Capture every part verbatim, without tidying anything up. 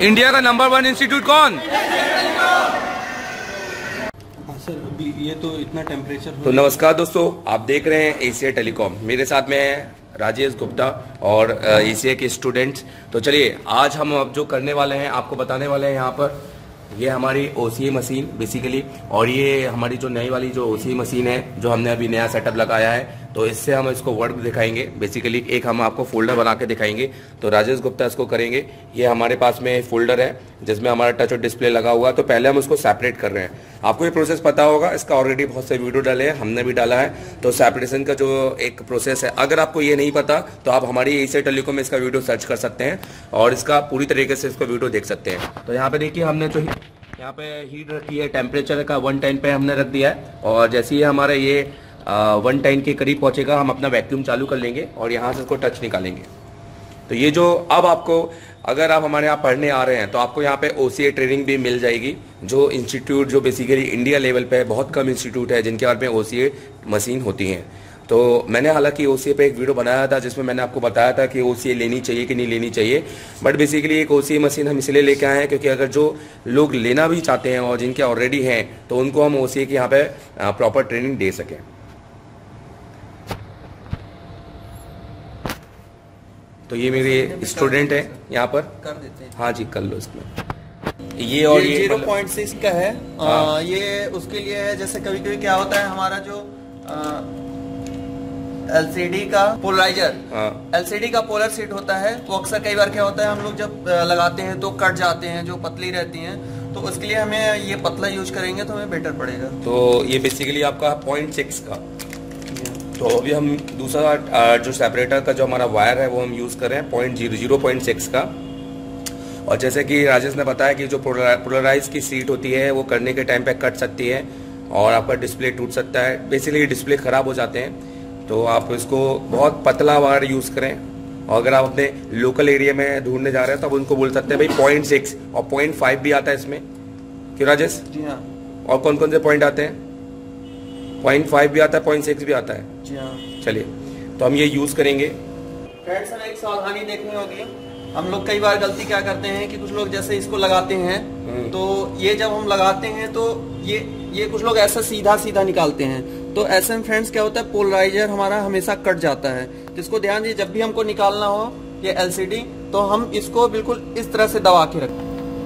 India का number one institute कौन? Sir अभी ये तो इतना टेम्परेचर। तो नमस्कार दोस्तों, आप देख रहे हैं एशिया टेलीकॉम। मेरे साथ में है राजेश गुप्ता और एशिया के स्टूडेंट्स। तो चलिए आज हम अब जो करने वाले हैं आपको बताने वाले हैं। यहाँ पर ये हमारी ओसीए मशीन बेसिकली, और ये हमारी जो नई वाली जो ओसीए मशीन है जो हमने अभी नया सेटअप लगाया है, तो इससे हम इसको वर्क दिखाएंगे। बेसिकली एक हम आपको फोल्डर बना के दिखाएंगे, तो राजेश गुप्ता इसको करेंगे। ये हमारे पास में फोल्डर है जिसमें हमारा टच और डिस्प्ले लगा हुआ है। तो पहले हम उसको सेपरेट कर रहे हैं। आपको ये प्रोसेस पता होगा, इसका ऑलरेडी बहुत से वीडियो डाले हैं, हमने भी डाला है। तो सेपरेशन का जो एक प्रोसेस है, अगर आपको ये नहीं पता तो आप हमारी एशिया टेलीकॉम में इसका वीडियो सर्च कर सकते हैं और इसका पूरी तरीके से इसका वीडियो देख सकते हैं। तो यहाँ पे देखिए हमने जो यहाँ पे हीट रखी है, टेम्परेचर का वन टेन पे हमने रख दिया है। और जैसे ही हमारा ये वन टेन के करीब पहुंचेगा हम अपना वैक्यूम चालू कर लेंगे और यहाँ से इसको टच निकालेंगे। तो ये जो अब आपको, अगर आप हमारे यहाँ पढ़ने आ रहे हैं तो आपको यहाँ पे ओसीए ट्रेनिंग भी मिल जाएगी। जो इंस्टीट्यूट जो बेसिकली इंडिया लेवल पे बहुत कम इंस्टीट्यूट है जिनके बारे में ओसीए मशीन होती हैं। तो मैंने हालांकि ओसीए पे एक वीडियो बनाया था जिसमें मैंने आपको बताया था कि ओसीए लेनी चाहिए कि नहीं लेनी चाहिए। बट बेसिकली एक ओसीए मशीन हम इसलिए लेके आए हैं क्योंकि अगर जो लोग लेना भी चाहते हैं और जिनके ऑलरेडी हैं तो उनको हम ओसीए की यहाँ पे प्रॉपर ट्रेनिंग दे सकें। तो ये मेरे स्टूडेंट है यहाँ पर, कर देते हैं। हाँ जी कर लो इसमें। ये और ये जीरो पॉइंट सिक्स का है। आ, ये उसके लिए है, जैसे कभी कभी क्या होता है हमारा जो एलसीडी का पोलराइजर, एलसीडी का पोलर सीट होता है, तो अक्सर कई बार क्या होता है हम लोग जब लगाते हैं तो कट जाते हैं, जो पतली रहती हैं। तो उसके लिए हमें ये पतला यूज करेंगे तो हमें बेटर पड़ेगा। तो ये बेसिकली आपका पॉइंट सिक्स का। तो अभी हम दूसरा जो सेपरेटर का जो हमारा वायर है वो हम यूज कर रहे हैं point zero zero point six का। और जैसे कि राजेश ने बताया कि जो पोलराइज की सीट होती है वो करने के टाइम पे कट सकती है और आपका डिस्प्ले टूट सकता है। बेसिकली डिस्प्ले खराब हो जाते हैं, तो आप इसको बहुत पतला वायर यूज करें। और अगर आप अपने लोकल एरिया में ढूंढने जा रहे हैं तो आप उनको बोल सकते हैं भाई पॉइंट सिक्स और पॉइंट फाइव भी आता है इसमें। क्यों राजेश? जी हाँ। और कौन कौन से पॉइंट आते हैं? पॉइंट फाइव भी आता है, पॉइंट सिक्स भी आता है। जी हाँ। चलिए तो हम ये यूज करेंगे। फ्रेंड्स हमें एक सावधानी देखनी होगी। हम लोग कई बार गलती क्या करते हैं कि कुछ लोग जैसे इसको लगाते हैं तो ये जब हम लगाते हैं तो ये ये कुछ लोग ऐसा सीधा सीधा निकालते हैं। तो ऐसे में फ्रेंड्स क्या होता है, पोलराइजर हमारा हमेशा कट जाता है। जिसको ध्यान दीजिए, जब भी हमको निकालना हो ये एलसीडी तो हम इसको बिल्कुल इस तरह से दबा के रखें।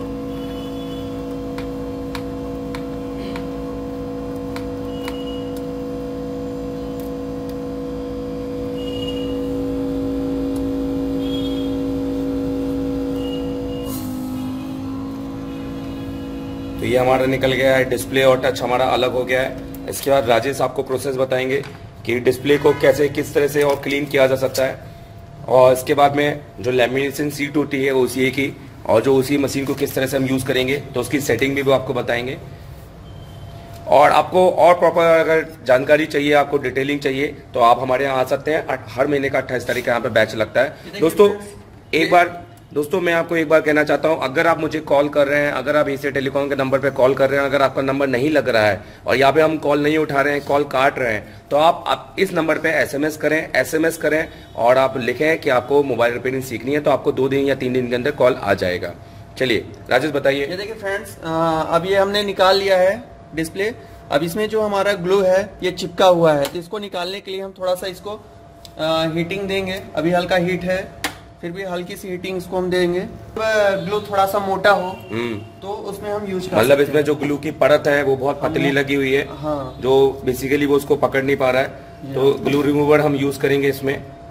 तो ये हमारा निकल गया है, डिस्प्ले और टच हमारा अलग हो गया है। इसके बाद राजेश आपको प्रोसेस बताएंगे कि डिस्प्ले को कैसे किस तरह से और क्लीन किया जा सकता है। और इसके बाद में जो लैमिनेशन सीट होती है ओसीए की और जो ओसीए मशीन को किस तरह से हम यूज करेंगे तो उसकी सेटिंग भी वो आपको बताएंगे। और आपको और प्रॉपर अगर जानकारी चाहिए, आपको डिटेलिंग चाहिए तो आप हमारे यहाँ आ सकते हैं। हर महीने का अट्ठाईस तारीख का यहाँ पे बैच लगता है। दोस्तों एक बार दोस्तों मैं आपको एक बार कहना चाहता हूं, अगर आप मुझे कॉल कर रहे हैं, अगर आप एशिया टेलीकॉम के नंबर पे कॉल कर रहे हैं, अगर आपका नंबर नहीं लग रहा है और यहाँ पे हम कॉल नहीं उठा रहे हैं, कॉल काट रहे हैं, तो आप, आप इस नंबर पे एसएमएस करें एसएमएस करें और आप लिखें कि आपको मोबाइल रिपेयरिंग सीखनी है, तो आपको दो दिन या तीन दिन के अंदर कॉल आ जाएगा। चलिए राजेश बताइए। ये देखिए फ्रेंड्स, अब ये हमने निकाल लिया है डिस्प्ले। अब इसमें जो हमारा ग्लू है ये चिपका हुआ है, तो इसको निकालने के लिए हम थोड़ा सा इसको हीटिंग देंगे। अभी हल्का हीट है, फिर भी हल्की सी हीटिंग इसको हम देंगे। ग्लू थोड़ा सा मोटा हो तो उसमें हम यूज कर मतलब इसमें जो ग्लू की परत है वो बहुत पतली लगी हुई है। हाँ। जो बेसिकली वो उसको पकड़ नहीं पा रहा है, तो ग्लू रिमूवर हम यूज करेंगे इसमें।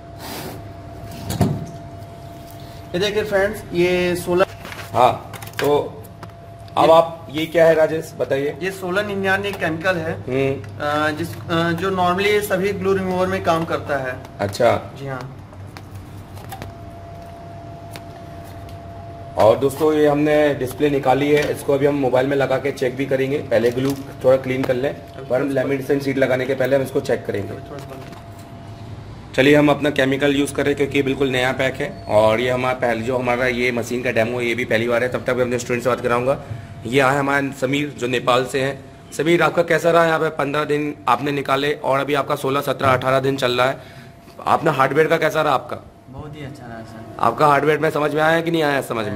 ये देखिए फ्रेंड्स, ये सोलह। हाँ तो अब आप ये क्या है राजेश बताइए। ये सोलह निन्यानवे केमिकल है जिस जो नॉर्मली सभी ग्लू रिमूवर में काम करता है। अच्छा जी हाँ। और दोस्तों ये हमने डिस्प्ले निकाली है, इसको अभी हम मोबाइल में लगा के चेक भी करेंगे। पहले ग्लू थोड़ा क्लीन कर लें, पर हम लैमिनेशन सीट लगाने के पहले हम इसको चेक करेंगे। चलिए हम अपना केमिकल यूज करें क्योंकि ये बिल्कुल नया पैक है और ये हमारा पहले जो हमारा ये मशीन का डेमो ये भी पहली बार है। तब तक मैं अपने स्टूडेंट से बात कराऊंगा। ये आए हमारे समीर जो नेपाल से हैं। समीर आपका कैसा रहा यहाँ पे? पंद्रह दिन आपने निकाले और अभी आपका सोलह सत्रह अठारह दिन चल रहा है। आपने हार्डवेयर का कैसा रहा आपका? बहुत ही अच्छा रहा सर। आपका हार्डवेयर में समझ में आया कि नहीं आया समझ में?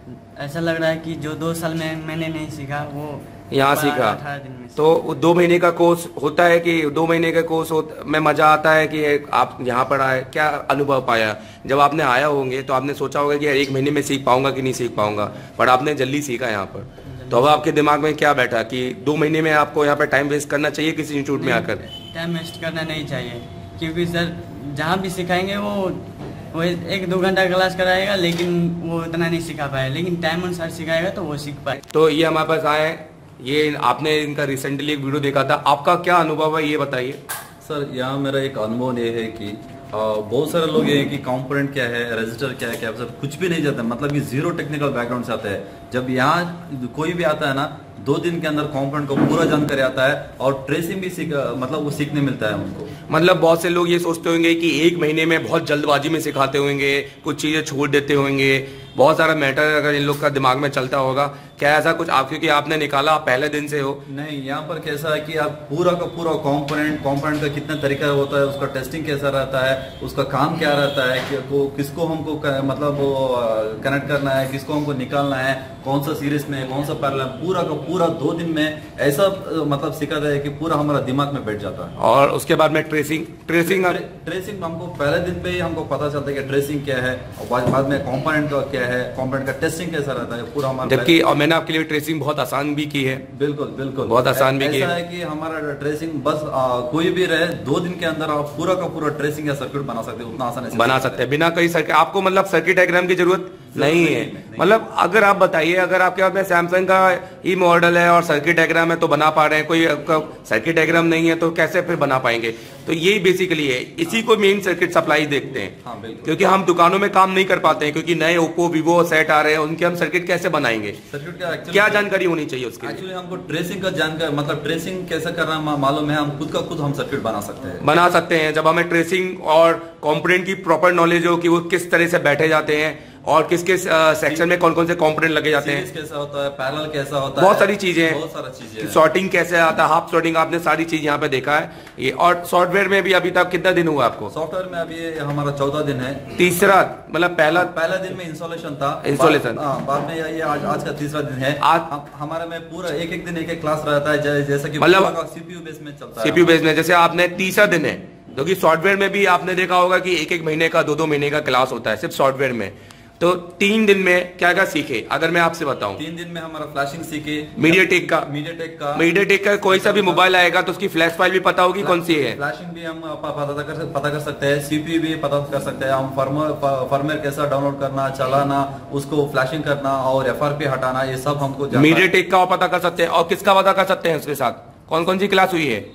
ऐसा लग रहा है कि जो दो साल में मैंने नहीं सीखा वो यहाँ सीखा। अठारह दिन में तो दो महीने का कोर्स होता है कि दो महीने का कोर्स में मजा आता है कि आप यहाँ पर आए, क्या अनुभव पाया? जब आपने आया होंगे तो आपने सोचा होगा कि यार एक महीने में सीख पाऊंगा कि नहीं सीख पाऊंगा, पर आपने जल्दी सीखा यहाँ पर। तो अब आपके दिमाग में क्या बैठा कि दो महीने में आपको यहाँ पर टाइम वेस्ट करना चाहिए किसी इंस्टीट्यूट में आकर? टाइम वेस्ट करना नहीं चाहिए, क्योंकि सर जहाँ भी सिखाएंगे वो वो एक दो घंटा क्लास कराएगा, लेकिन वो इतना नहीं सिखा पाए, लेकिन टाइम अनुसार सिखाएगा तो वो सीख पाए। तो ये हमारे पास आए, ये आपने इनका रिसेंटली एक वीडियो देखा था, आपका क्या अनुभव है ये बताइए। सर यहाँ मेरा एक अनुभव ये है कि आ, बहुत सारे लोग ये है कि कंपोनेंट क्या है, रजिस्टर क्या है, क्या सर कुछ भी नहीं जाता, मतलब कि जीरो टेक्निकल बैकग्राउंड से आता है। जब यहाँ कोई भी आता है ना, दो दिन के अंदर कंपोनेंट को पूरा जानकारी आता है और ट्रेसिंग भी सीख मतलब वो सीखने मिलता है उनको। मतलब बहुत से लोग ये सोचते होंगे कि एक महीने में बहुत जल्दबाजी में सिखाते होंगे, कुछ चीजें छोड़ देते होंगे, बहुत सारा मैटर अगर इन लोग का दिमाग में चलता होगा। क्या ऐसा कुछ आप, क्योंकि आपने निकाला, आप पहले दिन से हो? नहीं, यहाँ पर कैसा है कि आप पूरा का पूरा कंपोनेंट कंपोनेंट का कितना तरीका होता है, उसका टेस्टिंग कैसा रहता है, उसका काम क्या रहता है, कि को, किसको हमको मतलब वो कनेक्ट करना है, किसको हमको निकालना है, कौन सा सीरीज में कौन सा पैरेलल, पूरा का पूरा दो दिन में ऐसा मतलब सिखाता है कि पूरा हमारा दिमाग में बैठ जाता है। और उसके बाद में ट्रेसिंग ट्रेसिंग ट्रे, ट्रेसिंग हमको पहले दिन पे ही हमको पता चलता है कि ट्रेसिंग क्या है, और बाद में कंपोनेंट का क्या है, कंपोनेंट का टेस्टिंग कैसा रहता है पूरा हमारा। जबकि और मैंने आपके लिए ट्रेसिंग बहुत आसान भी की है। बिल्कुल बिल्कुल बहुत आसान भी की है। ऐसा है कि हमारा ट्रेसिंग बस आ, कोई भी रहे, दो दिन के अंदर आप पूरा का पूरा ट्रेसिंग या सर्किट बना सकते हैं, उतना आसान बना सकते हैं बिना कई सर्किट। आपको मतलब सर्किट डायग्राम की जरूरत नहीं है। मतलब अगर आप बताइए, अगर आपके पास में सैमसंग का ही मॉडल है और सर्किट डायग्राम है तो बना पा रहे हैं, कोई सर्किट डायग्राम नहीं है तो कैसे फिर बना पाएंगे? तो यही बेसिकली है, इसी को मेन सर्किट सप्लाई देखते हैं। हाँ, क्योंकि हम दुकानों में काम नहीं कर पाते हैं, क्योंकि नए ओप्पो वीवो सेट आ रहे हैं, उनके हम सर्किट कैसे बनाएंगे? सर्किट का क्या जानकारी होनी चाहिए उसके? एक्चुअली हमको ट्रेसिंग का जानकारी, मतलब ट्रेसिंग कैसे करना मालूम है, हम खुद का खुद हम सर्किट बना सकते हैं बना सकते हैं जब हमें ट्रेसिंग और कंपोनेंट की प्रॉपर नॉलेज हो कि वो किस तरह से बैठे जाते हैं और किस किस सेक्शन में कौन कौन से कंपोनेंट लगे जाते हैं, कैसा होता है, पैरेलल कैसा होता बहुत है, सारी चीजें, बहुत सारी चीजें, सॉर्टिंग कैसे आता है, हाफ सॉर्टिंग, आपने सारी चीज यहाँ पे देखा है ये। और सॉफ्टवेयर में भी अभी तक कितना दिन हुआ आपको? सॉफ्टवेयर में अभी हमारा चौदह दिन है। तीसरा मतलब पहला पहला दिन में इंस्टॉलेशन था, इंस्टॉलेशन बाद में ये आज आज का तीसरा दिन है। आज हमारे में पूरा एक एक दिन एक एक क्लास रहता है, जैसा कि मतलब सीपीयू बेस में चलता है। सीपीयू बेस में जैसे आपने तीसरा दिन है, क्योंकि सॉफ्टवेयर में भी आपने देखा होगा कि एक एक महीने का दो दो महीने का क्लास होता है सिर्फ सॉफ्टवेयर में। तो तीन दिन में क्या क्या सीखे अगर मैं आपसे बताऊं? तीन दिन में हमारा फ्लैशिंग सीखे, मीडियाटेक का मीडियाटेक का मीडियाटेक का कोई सा भी मोबाइल आएगा तो उसकी फ्लैश फाइल भी पता होगी कौन सी है। फ्लैशिंग भी हम पता कर पता कर सकते हैं, सीपीयू भी पता कर सकते हैं हम, फर्मवेयर कैसा डाउनलोड करना, चलाना, उसको फ्लैशिंग करना और एफआरपी हटाना, ये सब हमको मीडियाटेक का पता कर सकते हैं। और किसका पता कर सकते हैं उसके साथ? कौन कौन सी क्लास हुई है?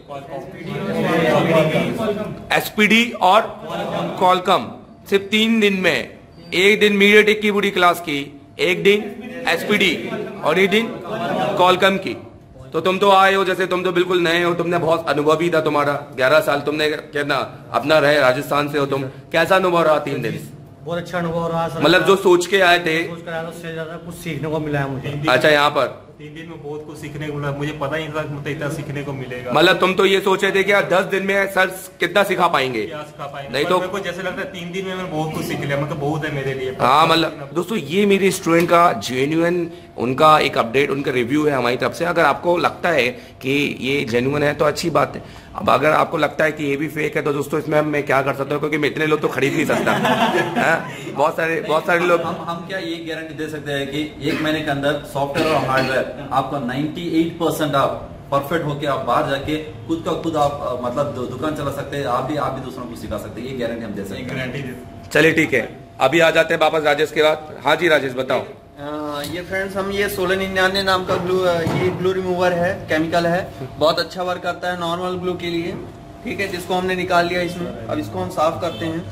एसपीडी और कॉलकम। सिर्फ तीन दिन में, एक दिन मीडियाटेक की पूरी क्लास की, एक दिन एसपीडी और एक दिन कॉलकम की। तो तुम तो आए हो, जैसे तुम तो बिल्कुल नए हो, तुमने बहुत अनुभवी था, तुम्हारा ग्यारह साल तुमने कहना अपना रहे, राजस्थान से हो तुम, कैसा अनुभव रहा तीन दिन? बहुत अच्छा अनुभव रहा। मतलब जो सोच के आए थे, सोच कर आया उससे ज्यादा कुछ सीखने को मिला है मुझे। अच्छा, यहाँ पर तीन दिन में बहुत कुछ सीखने को मिला, मुझे पता ही नहीं था मुझे इतना सीखने को मिलेगा। मतलब तुम तो ये सोचे थे कि यार दस दिन में सर कितना सिखा पाएंगे, क्या सिखा पाएंगे? नहीं तो मेरे को जैसे लगता है तीन दिन में मैंने बहुत कुछ सीख लिया, मतलब बहुत है मेरे लिए। हाँ, मतलब दोस्तों ये मेरे स्टूडेंट का जेन्युइन उनका एक अपडेट, उनका रिव्यू है हमारी तरफ से। अगर आपको लगता है कि ये जेन्युइन है तो अच्छी बात है। अब अगर आपको लगता है कि ये भी फेक है तो दोस्तों इसमें मैं क्या कर सकता हूँ, क्योंकि मैं इतने लोग तो खरीद नहीं सकता है? बहुत सारे बहुत सारे लोग। हम हम क्या ये गारंटी दे सकते हैं कि एक महीने के अंदर सॉफ्टवेयर और हार्डवेयर आपका अट्ठानवे परसेंट आप परफेक्ट होके आप बाहर जाके खुद का खुद आप मतलब दुकान चला सकते हैं, आप भी आप भी दूसरों को सिखा सकते हैं, ये गारंटी हम दे सकते हैं। गारंटी दे। चलिए ठीक है, अभी आ जाते हैं वापस राजेश के बाद। हाँ जी राजेश बताओ। आ, ये फ्रेंड्स हम ये सोलह निन्यानवे नाम का ग्लू, ये ग्लू रिमूवर है, केमिकल है, बहुत अच्छा वर्क करता है नॉर्मल ग्लू के लिए। ठीक है, जिसको हमने निकाल लिया इसमें, अब इसको हम साफ करते हैं,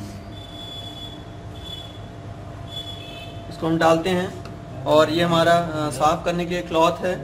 इसको हम डालते हैं और ये हमारा आ, साफ करने के लिए क्लॉथ है।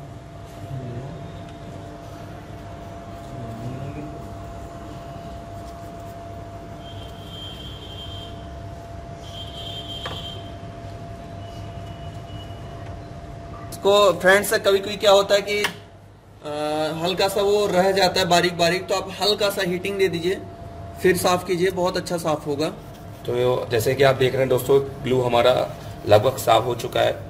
इसको फ्रेंड्स से कभी कभी क्या होता है कि आ, हल्का सा वो रह जाता है बारीक बारीक, तो आप हल्का सा हीटिंग दे दीजिए, फिर साफ कीजिए, बहुत अच्छा साफ होगा। तो जैसे कि आप देख रहे हैं दोस्तों, ग्लू हमारा लगभग साफ हो चुका है।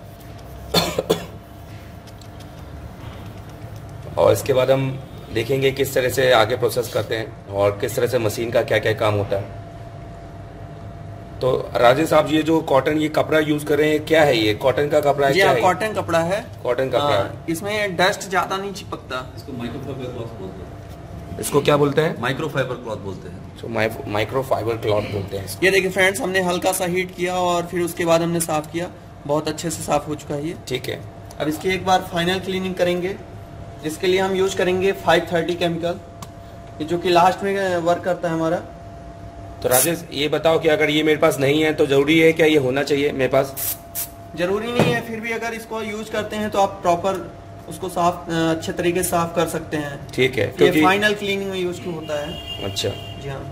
और इसके बाद हम देखेंगे किस तरह से आगे प्रोसेस करते हैं और किस तरह से मशीन का क्या क्या काम होता है। तो राजेश साहब, ये जो कॉटन ये कपड़ा यूज कर रहे हैं, क्या है ये? कॉटन का कपड़ा है? जी हाँ, कॉटन कपड़ा है। कॉटन कपड़ा है। इसमें डस्ट ज्यादा नहीं चिपकता। इसको माइक्रोफाइबर क्लॉथ बोलते हैं। इसको क्या बोलते हैं? माइक्रोफाइबर क्लॉथ बोलते हैं। तो माइक्रोफाइबर क्लॉथ बोलते हैं। ये देखिए फ्रेंड्स, हमने हल्का सा हीट किया और फिर उसके बाद हमने साफ किया। बहुत अच्छे से साफ हो चुका है ये। ठीक है। अब इसकी एक बार फाइनल क्लीनिंग करेंगे, जिसके लिए हम यूज करेंगे फाइव थर्टी केमिकल, ये जो कि लास्ट में वर्क करता है हमारा। तो राजेश, ये बताओ कि अगर ये मेरे पास नहीं है तो जरूरी है क्या ये होना चाहिए मेरे पास? जरूरी नहीं है, फिर भी अगर इसको यूज करते हैं तो आप प्रॉपर उसको साफ अच्छे तरीके से साफ कर सकते हैं। ठीक है, क्योंकि ये फाइनल क्लीनिंग में यूज होता है। अच्छा जी हाँ,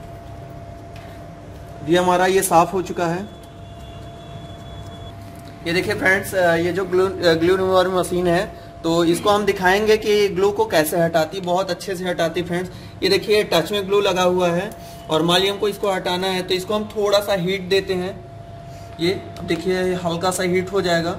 ये हमारा ये साफ हो चुका है। ये देखिए फ्रेंड्स, ये जो ग्लू ग्लू रिमूवर मशीन है, तो इसको हम दिखाएंगे कि ग्लू को कैसे हटाती, बहुत अच्छे से हटाती फ्रेंड्स। ये देखिए टच में ग्लू लगा हुआ है और मान लीजिए हमको इसको हटाना है तो इसको हम थोड़ा सा हीट देते हैं। ये अब देखिए हल्का सा हीट हो जाएगा।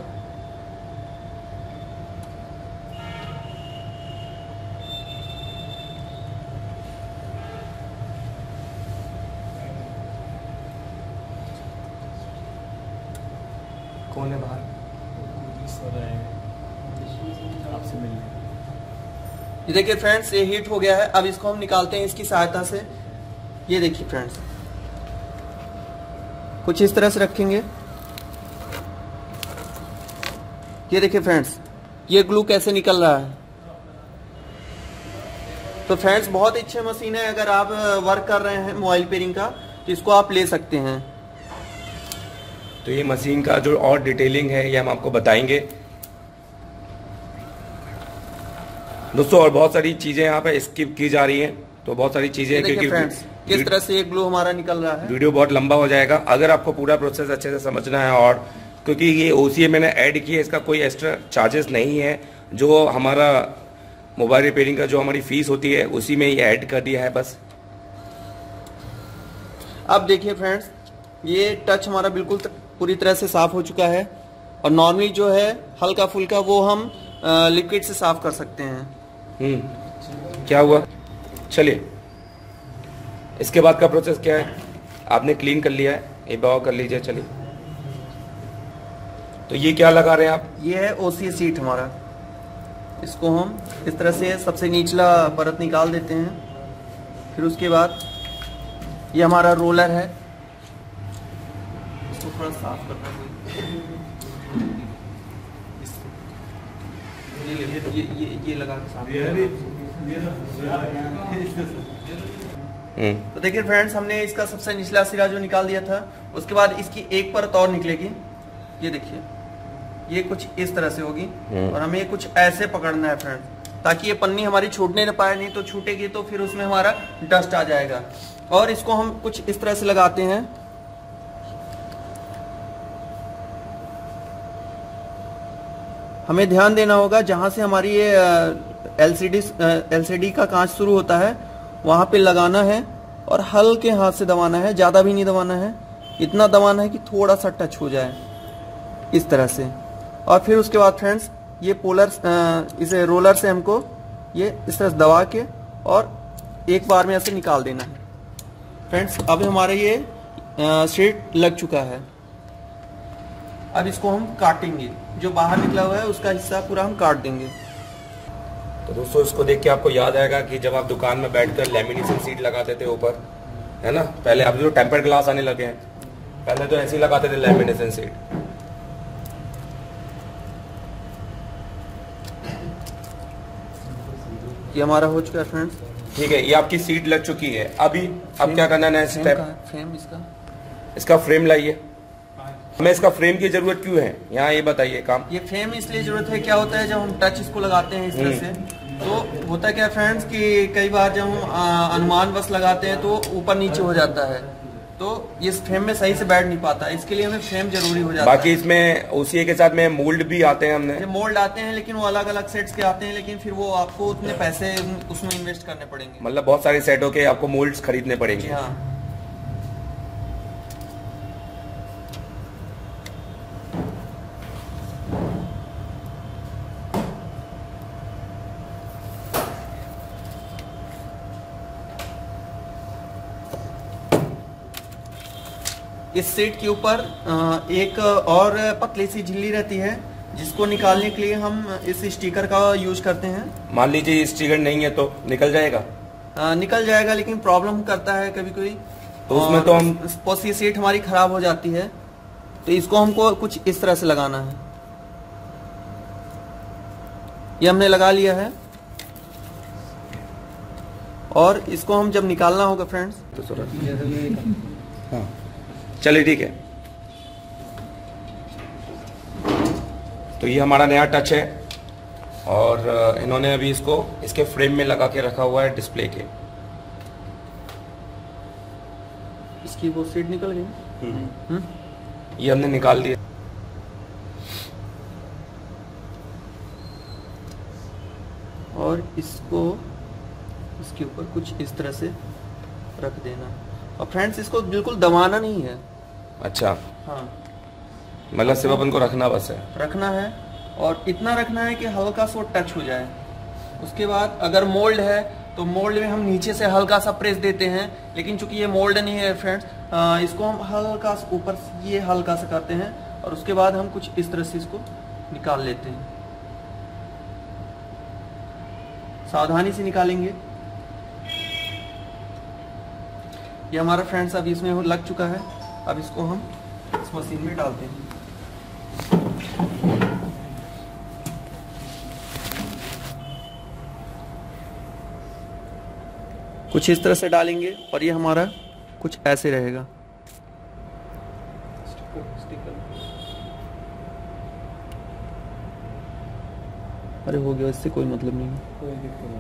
कौन है बाहर? आपसे मिलने। ये देखिए फ्रेंड्स, ये हीट हो गया है। अब इसको हम निकालते हैं इसकी सहायता से। ये देखिए फ्रेंड्स, कुछ इस तरह से रखेंगे। ये देखिए फ्रेंड्स, ये ग्लू कैसे निकल रहा है। तो फ्रेंड्स, बहुत अच्छी मशीन है। अगर आप वर्क कर रहे हैं मोबाइल रिपेयरिंग का तो इसको आप ले सकते हैं। तो ये मशीन का जो और डिटेलिंग है ये हम आपको बताएंगे दोस्तों। और बहुत सारी चीजें यहाँ पे स्किप की जा रही हैं, तो बहुत सारी चीजें क्योंकि फ्रेंड्स किस तरह से ये ग्लू हमारा निकल रहा है। वीडियो बहुत लंबा हो जाएगा। अगर आपको पूरा प्रोसेस अच्छे से समझना है, और क्योंकि ये ओसीए मैंने ऐड की है, इसका कोई एक्स्ट्रा चार्जेस नहीं है। जो हमारा मोबाइल रिपेयरिंग का जो हमारी फीस होती है उसी में ये ऐड कर दिया है बस। अब देखिए फ्रेंड्स, ये टच हमारा बिल्कुल पूरी तरह से साफ हो चुका है। और नॉर्मली जो है हल्का फुल्का वो हम लिक्विड से साफ कर सकते हैं। हम्म क्या हुआ? चलिए, इसके बाद का प्रोसेस क्या है? आपने क्लीन कर लिया है, ये बाव कर लीजिए। चलिए, तो ये क्या लगा रहे हैं आप? ये है ओसीए सीट हमारा। इसको हम इस तरह से सबसे निचला परत निकाल देते हैं। फिर उसके बाद ये हमारा रोलर है, इसको थोड़ा साफ करना है। ये ये ये ये लगा के साफ। तो देखिए फ्रेंड्स, हमने इसका सबसे निचला सिरा जो निकाल दिया था, उसके बाद इसकी एक परत और निकलेगी। ये देखिए, ये कुछ इस तरह से होगी और हमें ये कुछ ऐसे पकड़ना है फ्रेंड्स, ताकि ये पन्नी हमारी छूटने न पाए। नहीं तो छूटेगी तो फिर उसमें हमारा डस्ट आ जाएगा। और इसको हम कुछ इस तरह से लगाते हैं। हमें ध्यान देना होगा जहां से हमारी ये एलसीडी एलसीडी का कांच शुरू होता है वहां पे लगाना है और हल्के हाथ से दबाना है, ज्यादा भी नहीं दबाना है। इतना दबाना है कि थोड़ा सा टच हो जाए, इस तरह से। और फिर उसके बाद फ्रेंड्स, ये पोलर इसे रोलर से हमको ये इस तरह से दबा के और एक बार में ऐसे निकाल देना है। फ्रेंड्स, अब हमारा ये शीट लग चुका है। अब इसको हम काटेंगे, जो बाहर निकला हुआ है उसका हिस्सा पूरा हम काट देंगे। तो दोस्तों, इसको देख के आपको याद आएगा कि जब आप दुकान में बैठकर लेमिनेशन सीट लगाते थे ऊपर, है ना? पहले अब जो टेम्पर्ड ग्लास आने लगे हैं, पहले तो ऐसे ही लगाते थे लेमिनेशन सीट। ये हमारा हो चुका है फ्रेंड्स। ठीक है, ये आपकी सीट लग चुकी है। अभी अब क्या करना है? स्टेप फ्रेम इसका इसका फ्रेम लाइए। हमें इसका फ्रेम की जरूरत क्यों है, यहाँ ये बताइए काम। ये फ्रेम इसलिए जरूरत है, क्या होता है जब हम टच इसको लगाते हैं इस तरह से, तो होता है क्या फ्रेंड्स कि कई बार जब हम अनुमान बस लगाते हैं तो ऊपर नीचे हो जाता है, तो इस फ्रेम में सही से बैठ नहीं पाता। इसके लिए हमें फ्रेम जरूरी हो जाता है। बाकी इसमें ओसीए के साथ में मोल्ड भी आते हैं। हमने ये मोल्ड आते हैं, लेकिन वो अलग अलग सेट्स के आते हैं, लेकिन फिर वो आपको उतने पैसे उसमें इन्वेस्ट करने पड़ेंगे। मतलब बहुत सारे सेटों के आपको मोल्ड्स खरीदने पड़ेंगे। हाँ, इस सीट के ऊपर अ, एक और पतली सी झिल्ली रहती है, जिसको निकालने के लिए हम इस स्टिकर का यूज करते हैं। मान लीजिए स्टिकर नहीं है तो निकल जाएगा? आ, निकल जाएगा, लेकिन प्रॉब्लम करता है कभी कोई, तो उसमें तो हम सपोज ये सीट हमारी खराब हो जाती है, तो इसको हमको कुछ इस तरह से लगाना है। ये हमने लगा लिया है, और इसको हम जब निकालना होगा फ्रेंड्स, हाँ चलिए ठीक है। तो ये हमारा नया टच है, और इन्होंने अभी इसको इसके फ्रेम में लगा के रखा हुआ है डिस्प्ले के। इसकी वो सीट निकल गई। हम्म ये हमने निकाल दिया। और इसको इसके ऊपर कुछ इस तरह से रख देना, और फ्रेंड्स इसको बिल्कुल दबाना नहीं है। अच्छा, हाँ, मतलब सिर्फ अपन को रखना बस है। रखना है, और इतना रखना है कि हल्का सा टच हो जाए। उसके बाद अगर मोल्ड है तो मोल्ड में हम नीचे से हल्का सा प्रेस देते हैं, लेकिन चूंकि ये मोल्ड नहीं है फ्रेंड्स, इसको हम हल्का सा ऊपर से ये हल्का सा करते हैं, और उसके बाद हम कुछ इस तरह से इसको निकाल लेते हैं। सावधानी से निकालेंगे। ये हमारा फ्रेंड्स अब इसमें लग चुका है। अब इसको हम इस मशीन में डालते हैं। कुछ इस तरह से डालेंगे, और ये हमारा कुछ ऐसे रहेगा। अरे हो गया, इससे कोई मतलब नहीं है।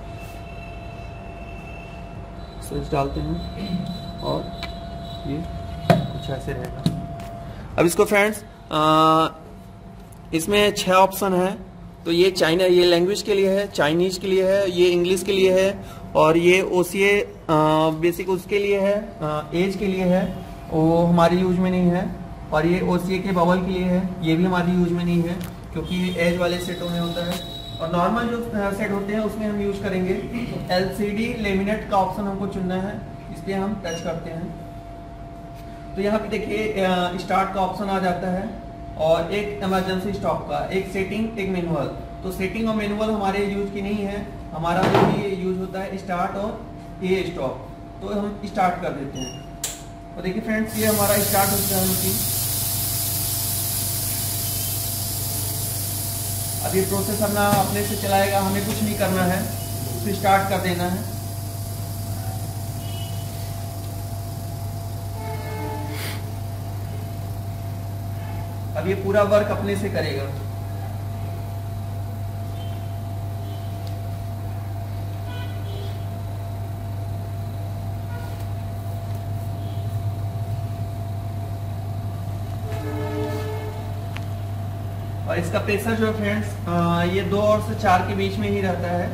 स्विच डालते हैं, और ये कुछ ऐसे रहेगा। अब इसको फ्रेंड्स इसमें छह ऑप्शन है। तो ये चाइना, ये लैंग्वेज के लिए है, चाइनीज के लिए है, ये इंग्लिश के लिए है, और ये ओसीए बेसिक उसके लिए है, एज के लिए है, वो हमारी यूज में नहीं है। और ये ओसीए के बबल के लिए है, ये भी हमारी यूज में नहीं है, क्योंकि एज वाले सेटों में होता है। और नॉर्मल जो सेट होते हैं उसमें हम यूज करेंगे। एलसीडी लेमिनेट का ऑप्शन हमको चुनना है, इस पर हम टच करते हैं। तो यहाँ पे देखिए स्टार्ट का ऑप्शन आ जाता है, और एक इमरजेंसी स्टॉप का, एक सेटिंग, एक मैनुअल। तो सेटिंग और मैनुअल हमारे यूज की नहीं है, हमारा जो भी यूज होता है स्टार्ट और ये स्टॉप। तो हम स्टार्ट कर देते हैं। और देखिए फ्रेंड्स, ये हमारा स्टार्ट हो चुका है मशीन। अब ये प्रोसेस अपना अपने से चलाएगा, हमें कुछ नहीं करना है, तो स्टार्ट कर देना है। अब ये पूरा वर्क अपने से करेगा। और इसका प्रेशर जो है फ्रेंड्स, ये दो और से चार के बीच में ही रहता है।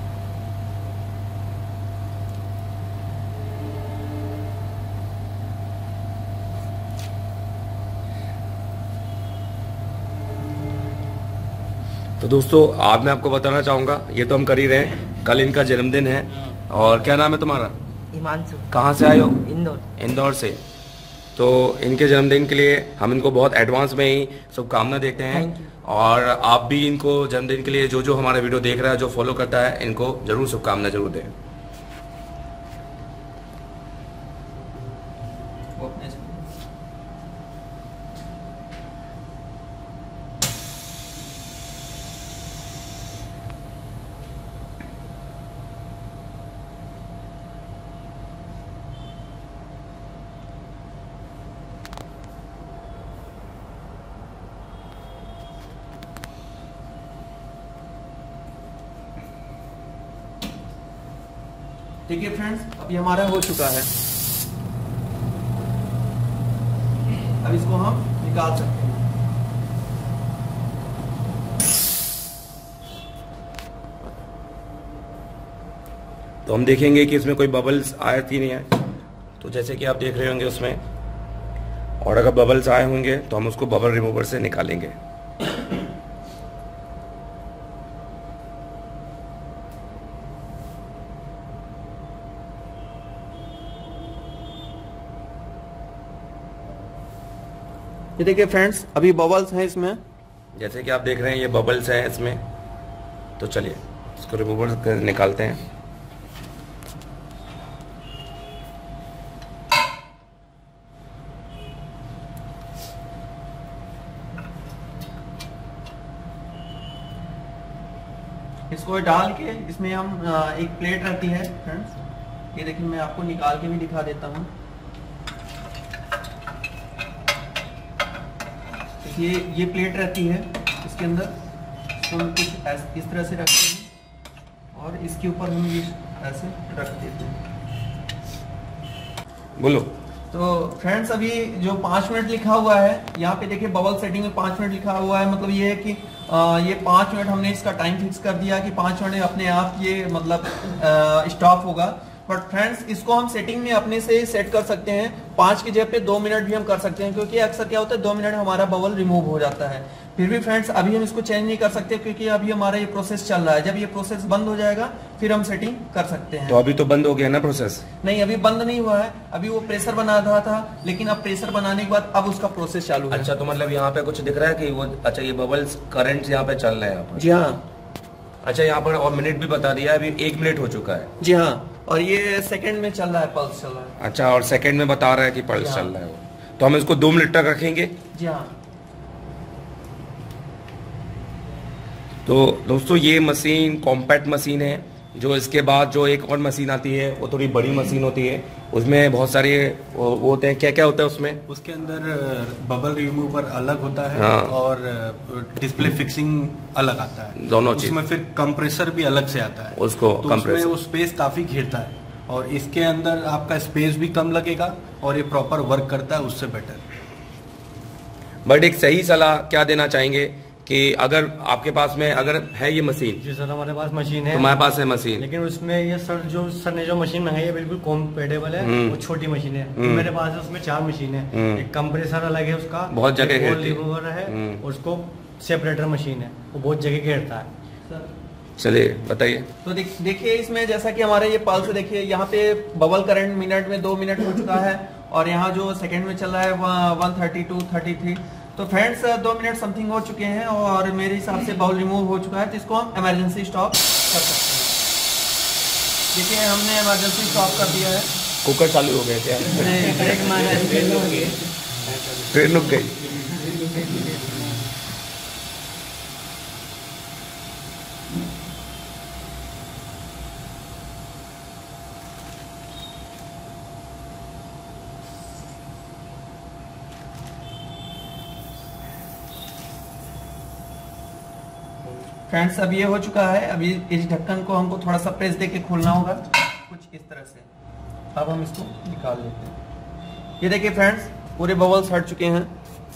तो दोस्तों आज मैं आपको बताना चाहूँगा, ये तो हम कर ही रहे हैं, कल इनका जन्मदिन है। और क्या नाम है तुम्हारा? हिमांशु। कहाँ से आए हो? इंदौर। इंदौर से। तो इनके जन्मदिन के लिए हम इनको बहुत एडवांस में ही शुभकामना देते हैं। और आप भी इनको जन्मदिन के लिए, जो जो हमारा वीडियो देख रहा है, जो फॉलो करता है, इनको जरूर शुभकामना जरूर दें। देखिए फ्रेंड्स, अभी हमारा हो चुका है। अब इसको हम निकाल सकते हैं। तो हम देखेंगे कि इसमें कोई बबल्स आए कि नहीं आए। तो जैसे कि आप देख रहे होंगे उसमें, और अगर बबल्स आए होंगे तो हम उसको बबल रिमूवर से निकालेंगे। ये देखिए फ्रेंड्स, अभी बबल्स हैं इसमें, जैसे कि आप देख रहे हैं ये बबल्स हैं इसमें। तो चलिए इसको रिमूवर निकालते हैं। इसको डाल के इसमें हम एक प्लेट रहती है फ्रेंड्स, ये देखिए मैं आपको निकाल के भी दिखा देता हूँ। ये ये प्लेट रहती है, इसके अंदर इसको हम कुछ ऐस, इस तरह से रखते हैं और इसके ऊपर हम ये ऐसे रख देते हैं। बोलो। तो फ्रेंड्स अभी जो पाँच मिनट लिखा हुआ है यहाँ पे देखिए, बबल सेटिंग में पाँच मिनट लिखा हुआ है, मतलब ये है कि आ, ये पाँच मिनट हमने इसका टाइम फिक्स कर दिया कि पाँच मिनट अपने आप ये मतलब स्टॉप होगा। बट फ्रेंड्स इसको हम सेटिंग में अपने से ही सेट कर सकते हैं, पाँच की जगह पे दो मिनट भी हम कर सकते हैं, क्योंकि अक्सर क्या होता है दो मिनट हमारा बबल रिमूव हो जाता है। फिर भी फ्रेंड्स अभी हम इसको चेंज नहीं कर सकते, क्योंकि अभी हमारा ये प्रोसेस चल रहा है। जब ये प्रोसेस बंद हो जाएगा फिर हम सेटिंग कर सकते हैं। तो अभी तो बंद हो गया ना प्रोसेस? नहीं, अभी बंद नहीं हुआ है, अभी वो प्रेशर बना रहा था, लेकिन अब प्रेशर बनाने के बाद अब उसका प्रोसेस चालू है। अच्छा, तो मतलब यहाँ पे कुछ दिख रहा है कि वो, अच्छा ये बबल्स करंट यहाँ पे चल रहे हैं यहाँ पर? जी हाँ। अच्छा, यहाँ पर और मिनट भी बता दिया है, अभी एक मिनट हो चुका है। जी हाँ, और ये सेकंड में चल रहा है, पल्स चल रहा है। अच्छा, और सेकंड में बता रहा है कि पल्स चल रहा है वो। तो हम इसको दो मिनट तक रखेंगे। जी हाँ। तो दोस्तों ये मशीन कॉम्पैक्ट मशीन है। जो इसके बाद जो एक और मशीन आती है वो थोड़ी बड़ी मशीन होती है, उसमें बहुत सारे वो वो होते हैं। क्या क्या होता है उसमें? उसके अंदर बबल रिमूवर अलग होता है, हाँ। और डिस्प्ले फिक्सिंग अलग आता है, दोनों चीज। उसमें फिर कंप्रेसर भी अलग से आता है, उसको तो कंप्रेसर उसमें वो स्पेस काफी घेरता है, और इसके अंदर आपका स्पेस भी कम लगेगा और ये प्रॉपर वर्क करता है उससे बेटर। बट एक सही सलाह क्या देना चाहेंगे कि अगर आपके पास में अगर है ये मशीन? जी सर, हमारे पास मशीन है। तुम्हारे पास है मशीन, लेकिन उसमें ये सर जो सर ने जो मशीन मंगाई है बिल्कुल कॉम्पेटेबल है, वो छोटी मशीन है। तो मेरे पास है उसमें चार मशीन है, एक कंप्रेसर अलग है उसका, बहुत जगह घेरती है, रिमूवर है, उसको सेपरेटर मशीन है, वो बहुत जगह घेरता है। चलिए बताइए। तो देख, देखिए इसमें जैसा कि हमारे ये पल्स देखिए, यहाँ पे बबल करंट मिनट में दो मिनट हो चुका है, और यहाँ जो सेकंड में चल रहा है one thirty two thirty three. तो फ्रेंड्स दो मिनट समथिंग हो चुके हैं और मेरे हिसाब से बबल रिमूव हो चुका है, तो इसको हम इमरजेंसी स्टॉप कर सकते हैं। देखिए हमने इमरजेंसी स्टॉप कर दिया है। कुकर चालू हो गए क्या? ब्रेक मारा, ट्रेन रुक गई। ट्रेन रुक गई। फ्रेंड्स अब ये हो चुका है, अभी इस ढक्कन को हमको थोड़ा सा प्रेस देके खोलना होगा कुछ इस तरह से। अब हम इसको निकाल लेते हैं। ये देखिए फ्रेंड्स पूरे बबल्स हट चुके हैं।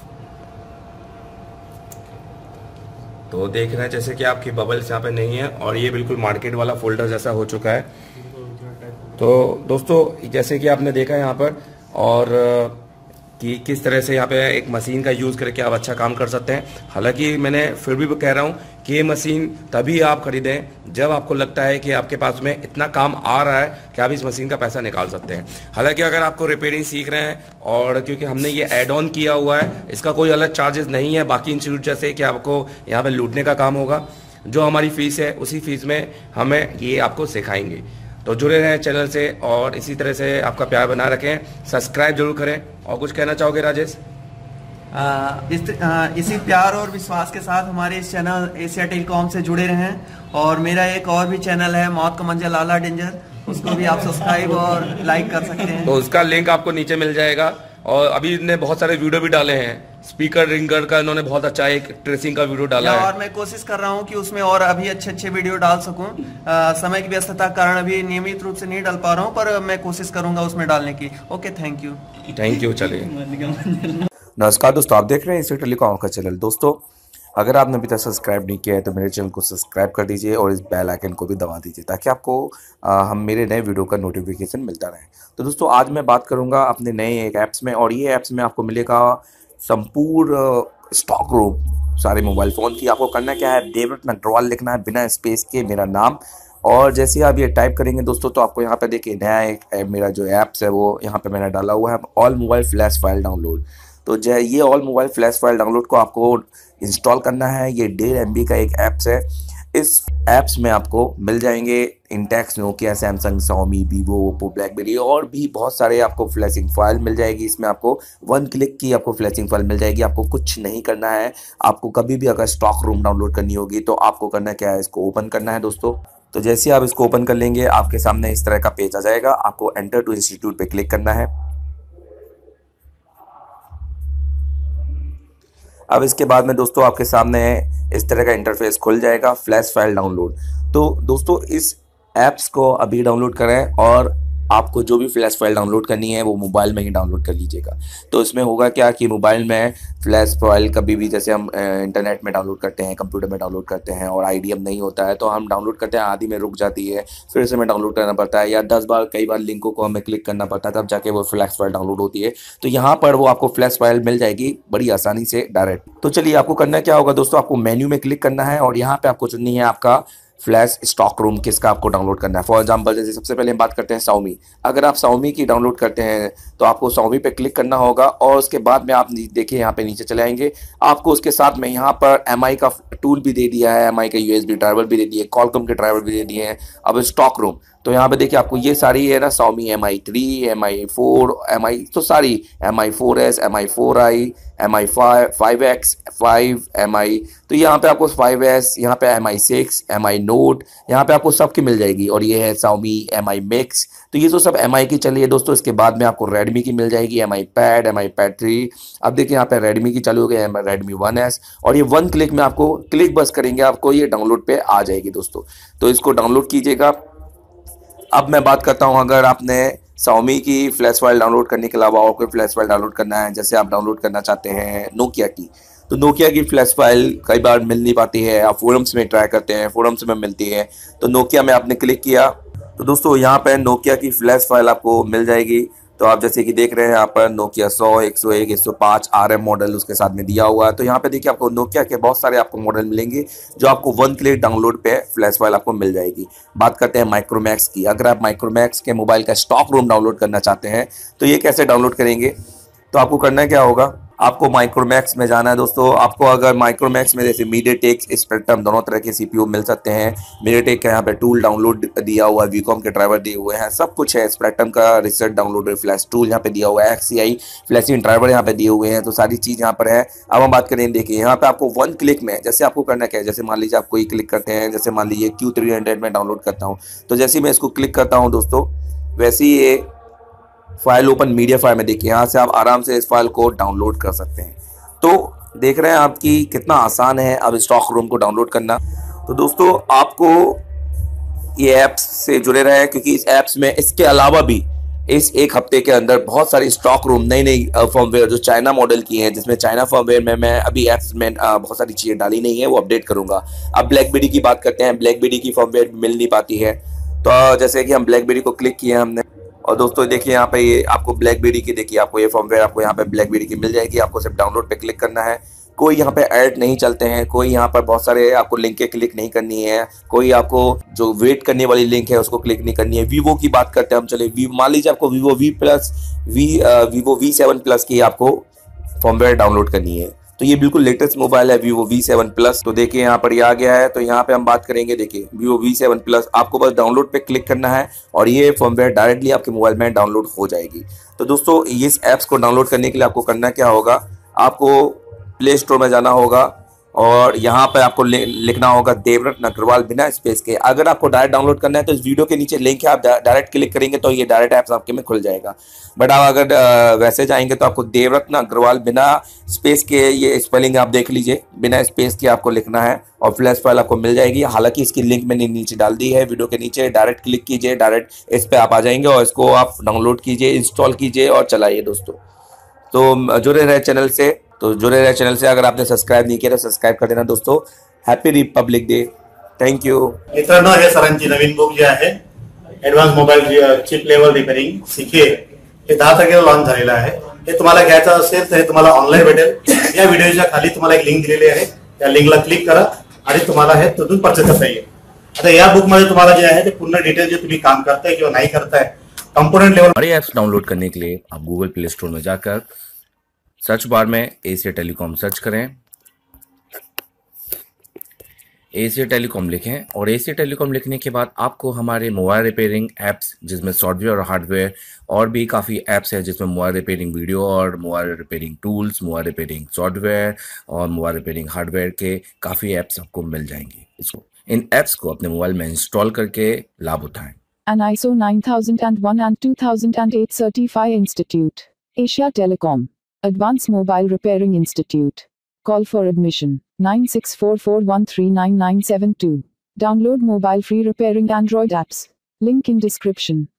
तो देख रहे हैं जैसे कि आपकी बबल्स यहाँ पे नहीं है, और ये बिल्कुल मार्केट वाला फोल्डर जैसा हो चुका है। तो दोस्तों जैसे कि आपने देखा यहाँ पर, और कि किस तरह से यहाँ पे एक मशीन का यूज़ करके आप अच्छा काम कर सकते हैं। हालांकि मैंने फिर भी कह रहा हूँ कि ये मशीन तभी आप खरीदें जब आपको लगता है कि आपके पास में इतना काम आ रहा है कि आप इस मशीन का पैसा निकाल सकते हैं। हालांकि अगर आपको रिपेयरिंग सीख रहे हैं, और क्योंकि हमने ये ऐड ऑन किया हुआ है, इसका कोई अलग चार्जेस नहीं है बाकी इंस्टीट्यूट जैसे कि आपको यहाँ पर लूटने का काम होगा। जो हमारी फीस है उसी फीस में हमें ये आपको सिखाएंगे। तो जुड़े रहें चैनल से, और इसी तरह से आपका प्यार बना रखें, सब्सक्राइब जरूर करें। और कुछ कहना चाहोगे राजेश? आ, इस, आ, इसी प्यार और विश्वास के साथ हमारे इस चैनल एशिया टेलीकॉम से जुड़े रहें। और मेरा एक और भी चैनल है मौत का मंजर लाला डेंजर, उसको भी आप सब्सक्राइब और लाइक कर सकते हैं। तो उसका लिंक आपको नीचे मिल जाएगा। और अभी इन्होंने बहुत सारे वीडियो भी डाले हैं, स्पीकर रिंगर का इन्होंने बहुत अच्छा एक ट्रेसिंग का वीडियो डाला है, और मैं कोशिश कर रहा हूं कि उसमें और अभी अच्छे अच्छे वीडियो डाल सकूं। आ, समय की व्यस्तता के कारण अभी नियमित रूप से नहीं डाल पा रहा हूं, पर मैं कोशिश करूंगा उसमें डालने की। Okay, thank you thank you. चलिए नमस्कार दोस्तों, आप देख रहे हैं एशिया टेलीकॉम का चैनल। दोस्तों अगर आपने अभी तक सब्सक्राइब नहीं किया है तो मेरे चैनल को सब्सक्राइब कर दीजिए और इस बेल आइकन को भी दबा दीजिए, ताकि आपको आ, हम मेरे नए वीडियो का नोटिफिकेशन मिलता रहे। तो दोस्तों आज मैं बात करूंगा अपने नए एक ऐप्स में, और ये ऐप्स में आपको मिलेगा संपूर्ण स्टॉक रूम सारे मोबाइल फ़ोन की। आपको करना क्या है, देवव्रत नटवाल लिखना है बिना स्पेस के मेरा नाम, और जैसे आप ये टाइप करेंगे दोस्तों तो आपको यहाँ पे देखिए नया एक मेरा जो ऐप्स है वो यहाँ पे मैंने डाला हुआ है, all mobile flash file download. तो जो ये all mobile flash file download को आपको इंस्टॉल करना है। ये डेढ़ एम बी का एक ऐप्स है। इस ऐप्स में आपको मिल जाएंगे Intex, Nokia, Samsung, Xiaomi, Vivo, Oppo, BlackBerry और भी बहुत सारे आपको फ्लैशिंग फाइल मिल जाएगी। इसमें आपको वन क्लिक की आपको फ्लैशिंग फाइल मिल जाएगी। आपको कुछ नहीं करना है। आपको कभी भी अगर स्टॉक रूम डाउनलोड करनी होगी तो आपको करना क्या है, इसको ओपन करना है दोस्तों। तो जैसे आप इसको ओपन कर लेंगे आपके सामने इस तरह का पेज आ जाएगा। आपको एंटर टू इंस्टीट्यूट पे क्लिक करना है। अब इसके बाद में दोस्तों आपके सामने इस तरह का इंटरफेस खुल जाएगा, फ्लैश फाइल डाउनलोड। तो दोस्तों इस ऐप्स को अभी डाउनलोड करें और आपको जो भी फ्लैश फाइल डाउनलोड करनी है वो मोबाइल में ही डाउनलोड कर लीजिएगा। तो इसमें होगा क्या कि मोबाइल में फ्लैश फाइल कभी भी जैसे हम इंटरनेट में डाउनलोड करते हैं, कंप्यूटर में डाउनलोड करते हैं और आईडीएम नहीं होता है तो हम डाउनलोड करते हैं, आधी में रुक जाती है, फिर से हमें डाउनलोड करना पड़ता है या दस बार कई बार लिंकों को हमें क्लिक करना पड़ता है, तब जाके वो फ्लैश फाइल डाउनलोड होती है। तो यहाँ पर वो आपको फ्लैश फाइल मिल जाएगी बड़ी आसानी से डायरेक्ट। तो चलिए आपको करना क्या होगा दोस्तों, आपको मेन्यू में क्लिक करना है और यहाँ पर आपको चुननी है आपका फ्लैश स्टॉक रूम किसका आपको डाउनलोड करना है। फॉर एग्जांपल जैसे सबसे पहले हम बात करते हैं शाओमी। अगर आप शाओमी की डाउनलोड करते हैं तो आपको शाओमी पे क्लिक करना होगा और उसके बाद में आप देखिए यहाँ पे नीचे चले आएंगे। आपको उसके साथ में यहाँ पर एम आई का टूल भी दे दिया है, एम आई का यूएसबी ड्राइवर भी दे दिए, कॉलकॉम के ड्राइवर भी दे दिए हैं। अब स्टॉक रूम तो यहाँ पे देखिए आपको ये सारी है ना, Xiaomi M I three, M I four, M I तो सारी M I four S, M I four I, M I five X, five M I, तो यहाँ पे आपको फाइव एस, यहाँ पे M I six, M I note, यहाँ पे आपको सबकी मिल जाएगी। और ये है शाओमी एम आई मिक्स, तो ये तो सब एम आई की चली है दोस्तों। इसके बाद में आपको रेडमी की मिल जाएगी, M I pad, M I pad three. अब देखिए यहाँ पे रेडमी की चालू हो गई, रेडमी वन एस, और ये वन क्लिक में आपको क्लिक बस करेंगे आपको ये डाउनलोड पे आ जाएगी दोस्तों। तो इसको डाउनलोड कीजिएगा। अब मैं बात करता हूँ अगर आपने शाओमी की फ्लैश फाइल डाउनलोड करने के अलावा और कोई फ्लैश फाइल डाउनलोड करना है, जैसे आप डाउनलोड करना चाहते हैं नोकिया की, तो नोकिया की फ्लैश फाइल कई बार मिल नहीं पाती है, आप फोरम्स में ट्राई करते हैं, फोरम्स में मिलती है, तो नोकिया में आपने क्लिक किया तो दोस्तों यहाँ पर नोकिया की फ्लैश फाइल आपको मिल जाएगी। तो आप जैसे कि देख रहे हैं यहाँ पर नोकिया सौ, एक सौ एक, एक सौ पाँच आर एम मॉडल उसके साथ में दिया हुआ है। तो यहाँ पे देखिए आपको नोकिया के बहुत सारे आपको मॉडल मिलेंगे जो आपको वन क्लिक डाउनलोड पे फ्लैश फाइल आपको मिल जाएगी। बात करते हैं माइक्रोमैक्स की। अगर आप माइक्रोमैक्स के मोबाइल का स्टॉक रूम डाउनलोड करना चाहते हैं तो ये कैसे डाउनलोड करेंगे, तो आपको करना क्या होगा, आपको माइक्रोमैक्स में जाना है दोस्तों। आपको अगर माइक्रोमैक्स में जैसे मीडियाटेक, स्पेक्ट्रम दोनों तरह के सीपीयू मिल सकते हैं। मीडियाटेक का यहाँ पे टूल डाउनलोड दिया हुआ है, वीकॉम के ड्राइवर दिए हुए हैं, सब कुछ है। स्पेक्ट्रम का रिसर्च डाउनलोड फ्लैश टूल यहाँ पे दिया हुआ है, एक्ससीआई फ्लैशिंग ड्राइवर यहाँ पे दिए हुए हैं, तो सारी चीज़ यहाँ पर है। अब हम बात करें, देखिए यहाँ पे आपको वन क्लिक में जैसे आपको करना क्या है, जैसे मान लीजिए आप कोई क्लिक करते हैं, जैसे मान लीजिए क्यू थ्री हंड्रेड में डाउनलोड करता हूँ, तो जैसे मैं इसको क्लिक करता हूँ दोस्तों वैसे ही ये फाइल ओपन मीडिया फाइल में देखिए यहाँ से आप आराम से इस फाइल को डाउनलोड कर सकते हैं। तो देख रहे हैं आपकी कितना आसान है अब स्टॉक रूम को डाउनलोड करना। तो दोस्तों आपको ये ऐप्स से जुड़े रहे क्योंकि इस ऐप्स में इसके अलावा भी इस एक हफ्ते के अंदर बहुत सारी स्टॉक रूम नई नई फर्मवेयर जो चाइना मॉडल की हैं, जिसमें चाइना फर्मवेयर में मैं अभी ऐप्स में बहुत सारी चीज़ें डाली नहीं है, वो अपडेट करूंगा। अब ब्लैकबेरी की बात करते हैं, ब्लैकबेरी की फर्मवेयर मिल नहीं पाती है, तो जैसे कि हम ब्लैकबेरी को क्लिक किया हमने और दोस्तों देखिए यहाँ पे ये आपको ब्लैकबेरी की देखिए आपको ये फर्मवेयर आपको यहाँ पे ब्लैकबेरी की मिल जाएगी। आपको सिर्फ डाउनलोड पे क्लिक करना है। कोई यहाँ पे ऐड नहीं चलते हैं, कोई यहाँ पर बहुत सारे आपको लिंकें क्लिक नहीं करनी है, कोई आपको जो वेट करने वाली लिंक है उसको क्लिक नहीं करनी है। वीवो की बात करते हैं हम, चले वी मान लीजिए आपको Vivo V plus V Vivo V seven plus की आपको फर्मवेयर डाउनलोड करनी है, तो ये बिल्कुल लेटेस्ट मोबाइल है वीवो वी सेवन प्लस। तो देखिए यहाँ पर ये आ गया है, तो यहाँ पे हम बात करेंगे, देखिए वीवो वी सेवन प्लस आपको बस डाउनलोड पे क्लिक करना है और ये फर्मवेयर डायरेक्टली आपके मोबाइल में डाउनलोड हो जाएगी। तो दोस्तों इस ऐप्स को डाउनलोड करने के लिए आपको करना क्या होगा, आपको प्ले स्टोर में जाना होगा और यहाँ पर आपको लिखना होगा देवरत्न अग्रवाल बिना स्पेस के। अगर आपको डायरेक्ट डाउनलोड करना है तो इस वीडियो के नीचे लिंक है, आप डायरेक्ट क्लिक करेंगे तो ये डायरेक्ट ऐप्स आपके में खुल जाएगा। बट आप अगर वैसे जाएंगे तो आपको देवरत्न अग्रवाल बिना स्पेस के, ये स्पेलिंग आप देख लीजिए, बिना स्पेस के आपको लिखना है और फ्लैश फाइल आपको मिल जाएगी। हालांकि इसकी लिंक मैंने नीचे डाल दी है वीडियो के नीचे, डायरेक्ट क्लिक कीजिए, डायरेक्ट इस पर आप आ जाएंगे और इसको आप डाउनलोड कीजिए, इंस्टॉल कीजिए और चलाइए दोस्तों। तो जुड़े रहे चैनल से, तो जुड़े रहे चैनल से। अगर आपने सब्सक्राइब नहीं किया तो सब्सक्राइब कर देना दोस्तों। Happy Republic Day, thank you मित्रांनो। हे सरांची नवीन बुक जे आहे advance mobile chip level repairing सीखे, हे दहा तारखेला लॉन्च झालेलं आहे। हे तुम्हाला घ्यायचं असेल तर हे तुम्हाला ऑनलाईन भेटेल। या व्हिडिओच्या खाली तुम्हाला एक लिंक दिलेली आहे, त्या लिंकला क्लिक करा आणि तुम्हाला हे तिथून परचेस करता येईल। आता या बुक मध्ये तुम्हाला जे आहे ते पूर्ण डिटेल जे तुम्ही काम करताय किंवा नाही करताय कंपोनेंट लेवल। बड़े ऐप्स डाउनलोड करने के लिए आप गूगल प्ले स्टोर में जाकर सर्च बार में एशिया टेलीकॉम सर्च करें, एशिया टेलीकॉम लिखें और एशिया टेलीकॉम लिखने के बाद आपको हमारे मोबाइल रिपेयरिंग ऐप्स जिसमें सॉफ्टवेयर और हार्डवेयर और भी काफ़ी ऐप्स हैं जिसमें मोबाइल रिपेयरिंग वीडियो और mobile repairing tools, mobile repairing software और मोबाइल रिपेयरिंग हार्डवेयर के काफ़ी ऐप्स आपको मिल जाएंगे। इसको इन ऐप्स को अपने मोबाइल में इंस्टॉल करके लाभ उठाएं। An I S O nine thousand one and two thousand eight Certify Institute. Asia Telecom. Advanced Mobile Repairing Institute. Call for admission nine six four four one three nine nine seven two. Download mobile free repairing Android apps. Link in description.